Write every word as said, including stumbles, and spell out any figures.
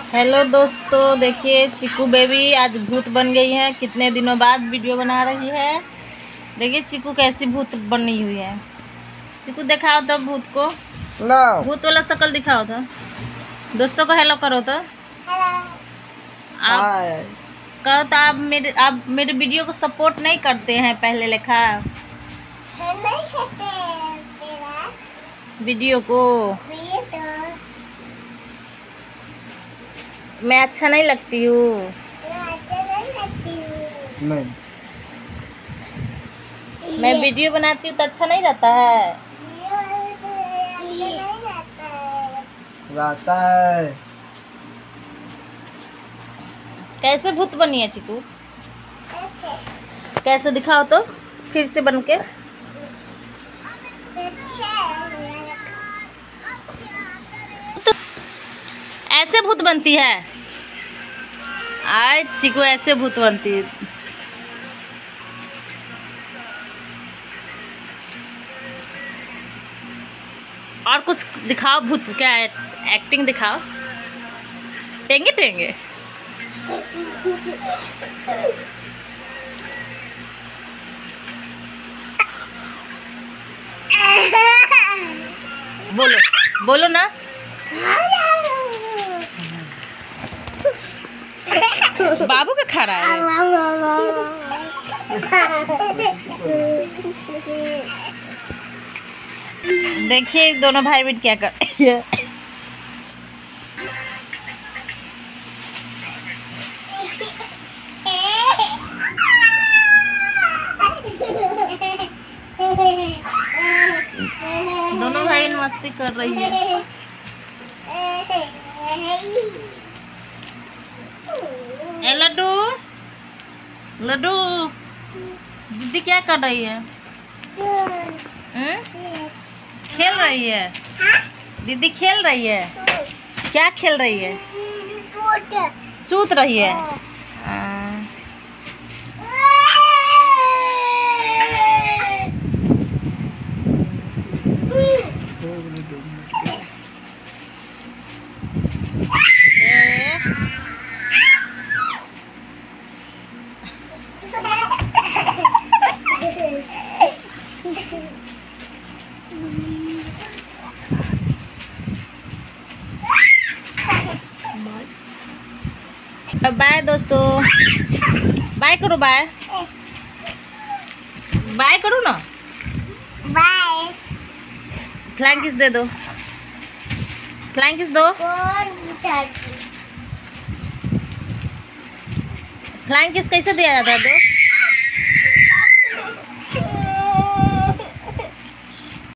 Hello दोस्तों, देखिए chikoo baby आज भूत बन गई है। कितने दिनों बाद वीडियो बना रही है। देखिए चिकू कैसी भूत बनी हुई है। चिकू दिखाओ तो भूत को। नो। भूत वाला शक्ल दिखाओ तो। दोस्तों को हेलो करो तो। आप कहो तो आप मेरे आप मेरे वीडियो को सपोर्ट नहीं करते हैं पहले लिखा नहीं करते मेरा वीडियो को। तो मैं अच्छा नहीं लगती हूँ। नहीं मैं वीडियो बनाती हूँ तो अच्छा नहीं रहता है। रहता है। कैसे भूत बनी है चिकू? कैसे दिखाओ तो फिर से बन के। ऐसे भूत बनती है। आज चिकू ऐसे भूत बनती है। और कुछ दिखाओ भूत क्या है, एक्टिंग दिखाओ। टेंगे टेंगे बोलो बोलो ना। बाबू का खा रहा है। देखिए दोनों भाई बहन क्या कर रही है। दोनों भाई बहन मस्ती कर रही है। ए लड्डू लड्डू दीदी क्या कर रही है? हुँ? खेल रही है। दीदी खेल रही है। क्या खेल रही है? सूत रही है। बाय दोस्तों, बाय करो। बाय बाय करो ना। बाय। फ्लाइंग किस दे दो। फ्लाइंग किस दो। फ्लाइंग किस कैसे दिया जाता है दोस्त?